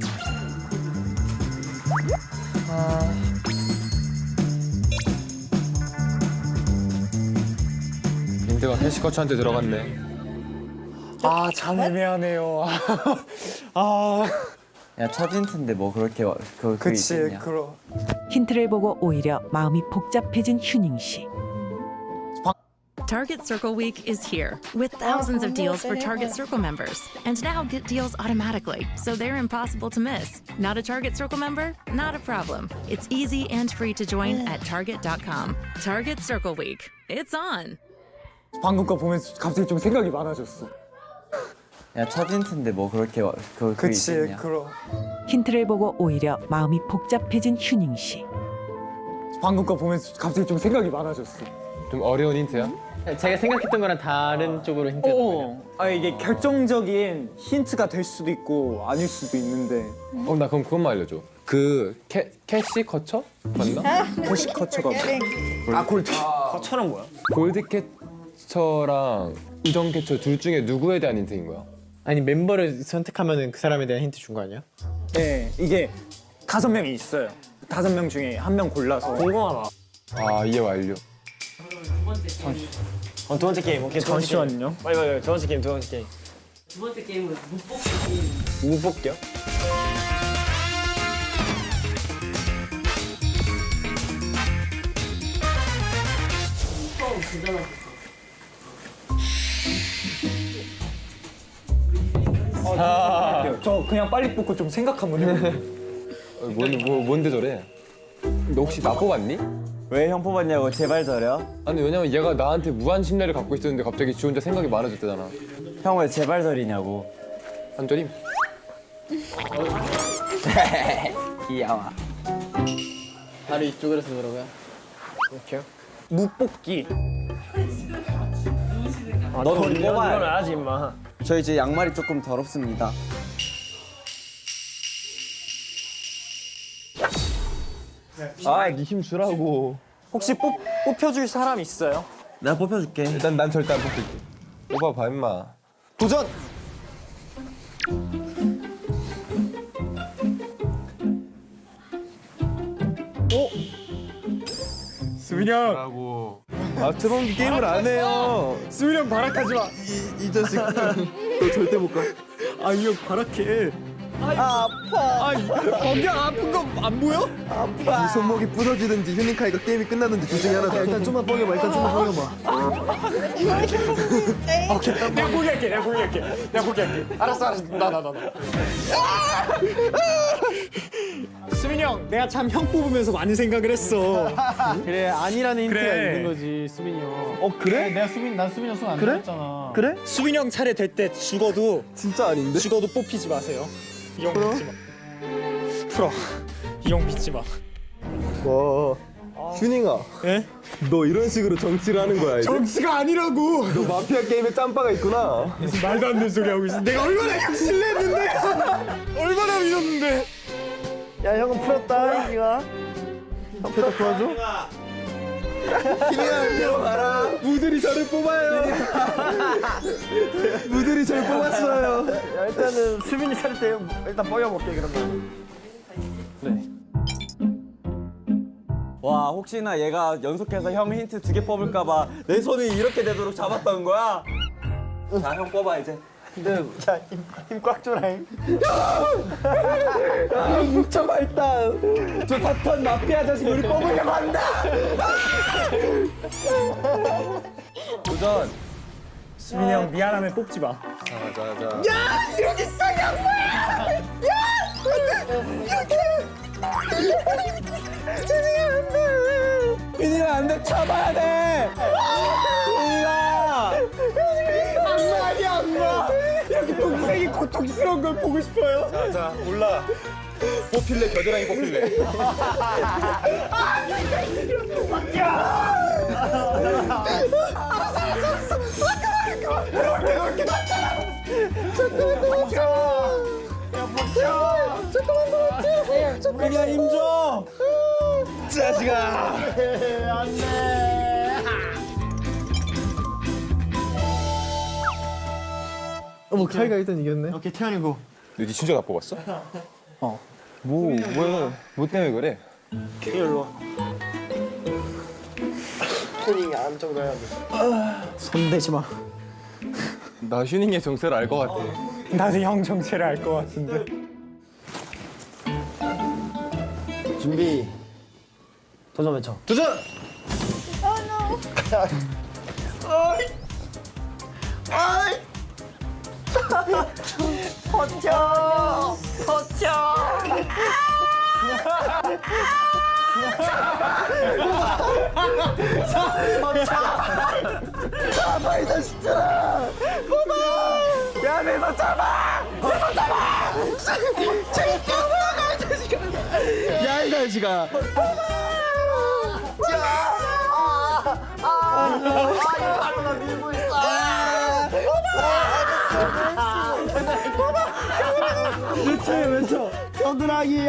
[SPEAKER 6] 인트가 캐시커츠한테 들어갔네.
[SPEAKER 2] 참 애매하네요.
[SPEAKER 7] 야, 첫 힌트인데 뭐 그렇게 그게 있겠냐.
[SPEAKER 2] 그럼.
[SPEAKER 10] 힌트를 보고 오히려 마음이 복잡해진 휴닝 씨.
[SPEAKER 13] Target Circle Week is here with thousands of deals for Target Circle members. And now get deals automatically, so they're impossible to miss. Not a Target Circle member? Not a problem. It's easy and free to join at Target.com. Target Circle Week. It's on.
[SPEAKER 2] 방금 거 보면서 갑자기 좀 생각이 많아졌어.
[SPEAKER 7] 야, 첫 힌트인데 뭐 그렇게 그게 있겠냐.
[SPEAKER 2] 그럼.
[SPEAKER 10] 힌트를 보고 오히려 마음이 복잡해진 휴닝 씨.
[SPEAKER 2] 방금 거 보면서 갑자기 좀 생각이 많아졌어.
[SPEAKER 6] 좀 어려운 힌트야?
[SPEAKER 3] 제가 생각했던 거랑 다른 쪽으로 힌트였거든요.
[SPEAKER 2] 이게 결정적인 힌트가 될 수도 있고 아닐 수도 있는데.
[SPEAKER 6] 나 그럼 그것만 알려줘. 그 캐시커처? 맞나?
[SPEAKER 2] 캐시커처가 골드.
[SPEAKER 11] 거처럼 뭐야?
[SPEAKER 6] 골드캐쳐랑 우정캐쳐 둘 중에 누구에 대한 힌트인 거야?
[SPEAKER 3] 아니 멤버를 선택하면은 그 사람에 대한 힌트 준 거 아니야?
[SPEAKER 2] 네, 이게 5명이 있어요. 5명 중에 1명 골라서.
[SPEAKER 11] 궁금하다.
[SPEAKER 6] 이해 완료.
[SPEAKER 11] 두 번째 게임. 오케이.
[SPEAKER 2] 잠시만요.
[SPEAKER 11] 빨리 두 번째 게임.
[SPEAKER 5] 두 번째 게임은 묵볶이 게임.
[SPEAKER 11] 무복겨?
[SPEAKER 5] 처음 도전하셨죠?
[SPEAKER 2] 저 그냥 빨리 뽑고 좀 생각 한번 해볼게요.
[SPEAKER 6] 뭔데 저래? 너 혹시 나 뽑았니?
[SPEAKER 7] 왜 형 뽑았냐고 제발 저려.
[SPEAKER 6] 아니 왜냐면 얘가 나한테 무한 신뢰를 갖고 있었는데 갑자기 지 혼자 생각이 많아졌대잖아.
[SPEAKER 7] 형 왜 제발 저리냐고.
[SPEAKER 6] 한절임?
[SPEAKER 7] 귀여워.
[SPEAKER 3] 바로 이쪽으로 서더라고요.
[SPEAKER 2] 이렇게요? 묵볶기.
[SPEAKER 7] 너는
[SPEAKER 11] 이건
[SPEAKER 7] 뽑아야
[SPEAKER 11] 알지 임마.
[SPEAKER 7] 저 이제 양말이 조금 더럽습니다. 아, 네 힘 주라고.
[SPEAKER 2] 혹시 뽑혀줄 사람 있어요?
[SPEAKER 7] 내가 뽑혀줄게.
[SPEAKER 6] 일단 난 절대 안 뽑힐게. 뽑아봐 임마.
[SPEAKER 2] 도전! 오! 수빈이 형!
[SPEAKER 6] 라고.
[SPEAKER 7] 아, 트범기 게임을 안 해요.
[SPEAKER 2] 수빈이 형 발악하지 마!
[SPEAKER 7] 이 자식. 너 절대 못 가.
[SPEAKER 2] 아, 이 형 발악해. 아파. 범경 아픈 거 안 보여?
[SPEAKER 7] 이 손목이 부서지든지 휴닝카이가 게임이 끝나든지 둘 중에 하나다. 일단 좀만 뻥해봐. 일단 좀만 뻥해봐.
[SPEAKER 2] 오케이. 내가 포기할게. 알았어. 나. 수민이 형, 내가 참 형 뽑으면서 많은 생각을 했어.
[SPEAKER 3] 그래 아니라는 힌트가
[SPEAKER 2] 그래.
[SPEAKER 3] 있는 거지 수빈이 형.
[SPEAKER 7] 그래?
[SPEAKER 3] 난 수빈이 형 손 안 들었잖아.
[SPEAKER 7] 그래?
[SPEAKER 2] 수빈이 형 차례 될 때 죽어도
[SPEAKER 7] 진짜 아닌데?
[SPEAKER 2] 죽어도 뽑히지 마세요. 이 형 믿지 마. 풀어. 이 형 믿지 마.
[SPEAKER 7] 와. 휴닝아.
[SPEAKER 2] 예?
[SPEAKER 7] 너 이런 식으로 정치를 하는 거야, 이제?
[SPEAKER 2] 정치가 아니라고.
[SPEAKER 7] 너 마피아 게임에 짬바가 있구나.
[SPEAKER 2] 무슨 말도 안 되는 소리 하고 있어. 내가 얼마나 형 신뢰했는데. 얼마나 믿었는데.
[SPEAKER 3] 야 형은 풀었다 이기가. 형 풀었다 도와줘.
[SPEAKER 7] 휴닝아, 이리 와라. 무들이 저를 뽑아요. 무들이 저를 뽑았어요.
[SPEAKER 3] 야 일단은 수빈이 차릴 때 일단 뻐겨볼게 그러면.
[SPEAKER 7] 와, 혹시나 얘가 연속해서 형 힌트 2개 뽑을까봐 내 손이 이렇게 되도록 잡았던 거야? 자, 형 뽑아, 이제.
[SPEAKER 3] 근데 힘 꽉 줘라 힘. 뭉쳐봐 일단.
[SPEAKER 7] 저 사탄 마피아 자식 우리 뽑으려고 한다! 도전!
[SPEAKER 2] 수빈이 형 미안하면 뽑지 마.
[SPEAKER 6] 자.
[SPEAKER 2] 이러기 싸게 한 거야!
[SPEAKER 7] 휴닝아, 안 돼! 참아야 돼! 휴닝아!
[SPEAKER 2] 악마! 이렇게 동생이 고통스러운 걸 보고 싶어요?
[SPEAKER 6] 자 몰라. 뽑힐래 겨드랑이 뽑힐래.
[SPEAKER 7] 그냥 힘 줘!
[SPEAKER 2] 자식아! 안 돼!
[SPEAKER 3] 어머 카이가 일단 이겼네.
[SPEAKER 2] 오케이, 태연이고.
[SPEAKER 6] 너 진짜 나 뽑았어?
[SPEAKER 7] 뭐 때문에 그래?
[SPEAKER 2] 일로 와.
[SPEAKER 3] 토닝이 안쪽으로 해야 돼.
[SPEAKER 2] 손대지 마.
[SPEAKER 6] 나 휴닝의 정체를 알 것 같아.
[SPEAKER 2] 나도 형 정체를 알 것 같은데.
[SPEAKER 3] 준비. 도전 외쳐.
[SPEAKER 2] 도전!
[SPEAKER 7] 잡아, 이 자식들아! 뽑아! 야, 내 손 잡아! 내 손 잡아! 야, 이 자식아!
[SPEAKER 3] 나 밀고 있어. 외쳐. 겨드랑이야.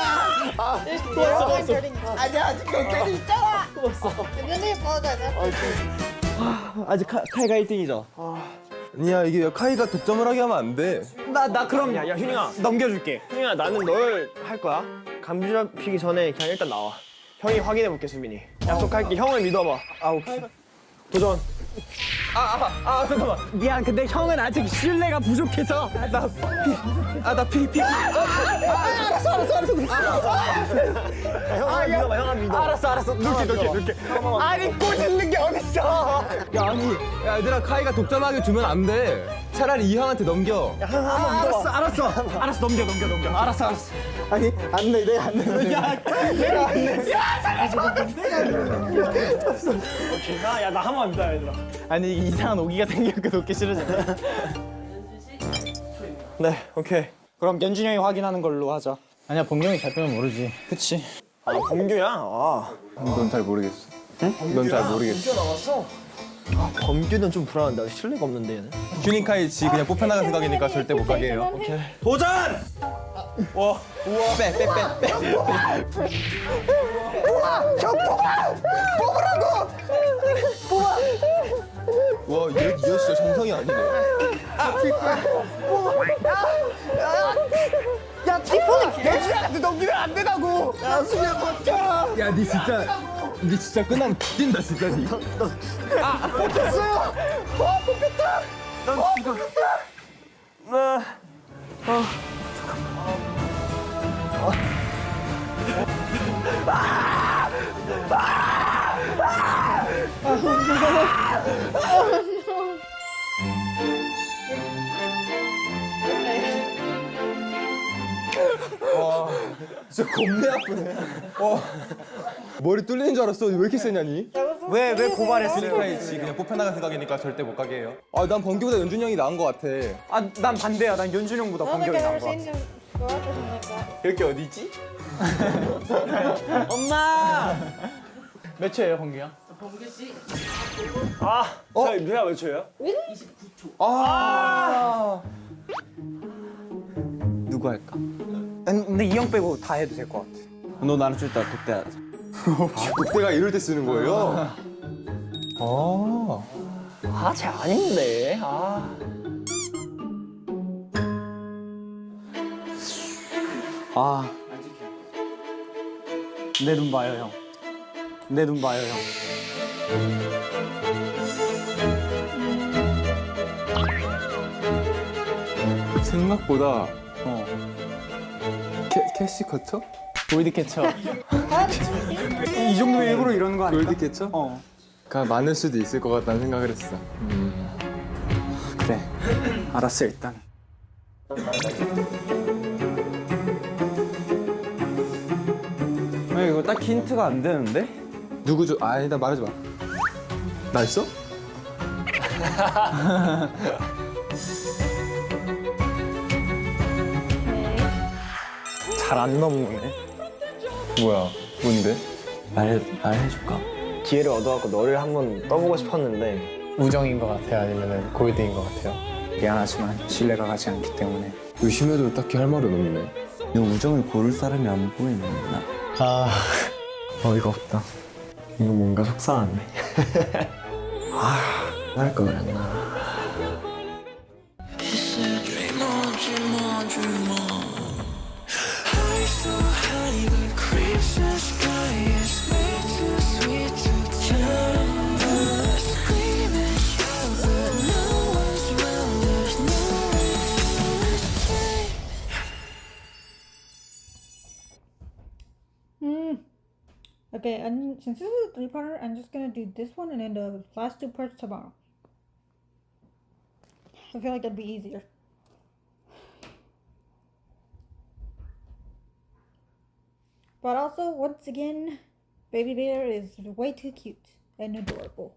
[SPEAKER 7] 아니야, 아직 여기 있잖아!
[SPEAKER 4] really apologize.
[SPEAKER 7] 아직 카이가 1등이죠? 아니야, 이게 카이가 득점을 하게 하면 안 돼.
[SPEAKER 3] 나 그럼 야 휴닝아
[SPEAKER 2] 넘겨줄게.
[SPEAKER 3] 휴닝아 나는 널 할 거야. 감기 잡히기 전에 그냥 일단 나와. 형이 확인해 볼게 수빈이. 약속할게. 형을 믿어봐. 도전. 잠깐만. 미안, 근데 형은 아직 신뢰가 부족해서.
[SPEAKER 7] 나 피.
[SPEAKER 3] 형을 믿어봐, 형을 믿어. 알았어.
[SPEAKER 2] 늦게.
[SPEAKER 3] 아니, 꼬집는 게 어딨어.
[SPEAKER 6] 야 아니 야 얘들아 카이가 독점하게 주면 안 돼. 차라리 이 형한테 넘겨.
[SPEAKER 3] 알았어. 넘겨. 알았어. 아니, 안 내, 내가 안 내. 내가 안 내. 오케이, 나 한 번 믿어, 얘들아. 아니, 이상한 오기가 생겨서 돕기 싫어졌네. 네, 오케이.
[SPEAKER 2] 그럼 연준이 형이 확인하는 걸로 하자.
[SPEAKER 1] 아니야 범경이 잘 빼면 모르지.
[SPEAKER 2] 그치?
[SPEAKER 3] 범규야?
[SPEAKER 6] 넌 잘 모르겠어. 넌 잘 모르겠어.
[SPEAKER 3] 범규는 좀 불안한데. 신뢰가 없는데, 얘는.
[SPEAKER 6] 휴닝카이 지 그냥 뽑혀나갈 생각이니까 절대 못 가게 해요.
[SPEAKER 3] 도전!
[SPEAKER 7] 와, 우와. 빼.
[SPEAKER 6] 와, 얘 진짜 정상이 아니네.
[SPEAKER 2] 야, 티폰이 개주야! 넘기면 안 된다고! 야, 수비야, 버텨!
[SPEAKER 6] 야, 니 진짜 끝나면 뛴다 진짜 니.
[SPEAKER 2] 버텼어요! 뽑혔다! 난 지금.
[SPEAKER 6] 와, 진짜 겁내 아프네. 와, 머리 뚫리는 줄 알았어. 왜 이렇게 세냐니?
[SPEAKER 2] 왜 고발했어요?
[SPEAKER 6] 그냥 뽑혀나갈 생각이니까 절대 못 가게 해요. 아, 난 번개보다 연준이 형이 나은 것 같아.
[SPEAKER 2] 아, 난 반대야. 난 연준 형보다
[SPEAKER 4] I don't think
[SPEAKER 2] 번개가
[SPEAKER 4] I've
[SPEAKER 2] 나은
[SPEAKER 4] ever
[SPEAKER 2] 것
[SPEAKER 4] seen
[SPEAKER 2] 같아.
[SPEAKER 4] him go out or something like that.
[SPEAKER 6] 이렇게 어디지?
[SPEAKER 7] 엄마!
[SPEAKER 1] 몇 초예요, 번개 형?
[SPEAKER 11] 저희 누나 몇 초예요?
[SPEAKER 6] 아,
[SPEAKER 7] 누구 할까?
[SPEAKER 2] 근데 이 형 빼고 다 해도 될 것 같아.
[SPEAKER 7] 너 나는 좀 이따 독대 하자.
[SPEAKER 6] 국대가 이럴 때 쓰는 거예요? 아,
[SPEAKER 11] 쟤 아닌데.
[SPEAKER 2] 내 눈 봐요, 형. 내 눈 봐요, 형.
[SPEAKER 6] 생각보다 캐시 커터?
[SPEAKER 1] 골드 캐쳐.
[SPEAKER 2] 이 정도면 일부러 이러는 거 아니야?
[SPEAKER 6] 골드 캐쳐?
[SPEAKER 2] 어.
[SPEAKER 6] 가 많을 수도 있을 것 같다는 생각을 했어.
[SPEAKER 2] 그래. 알았어, 일단.
[SPEAKER 7] 이거 딱 힌트가 안 되는데?
[SPEAKER 6] 누구죠? 아, 일단 말하지 마. 나 있어?
[SPEAKER 2] 잘 안 넘네.
[SPEAKER 6] 뭐야? 뭔데?
[SPEAKER 7] 말해줄까?
[SPEAKER 11] 기회를 얻어갖고 너를 한번 떠보고 싶었는데
[SPEAKER 1] 우정인 것 같아요? 아니면 골드인 것 같아요?
[SPEAKER 2] 미안하지만 신뢰가 가지 않기 때문에.
[SPEAKER 6] 의심해도 딱히 할 말은 없네.
[SPEAKER 7] 이 우정을 고를 사람이 안 보이는구나.
[SPEAKER 1] 아,
[SPEAKER 11] 어이가 없다. 이거 뭔가 속상하네. 할 걸 그랬나.
[SPEAKER 4] Okay, and since this is a three-parter, I'm just gonna do this one and then the last two parts tomorrow. I feel like that'd be easier. But also, once again, Baby Bear is way too cute and adorable.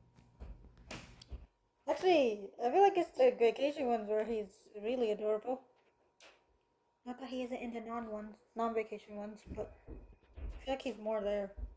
[SPEAKER 4] Actually, I feel like it's the vacation ones where he's really adorable. Not that he isn't in the non-vacation ones, but I feel like he's more there.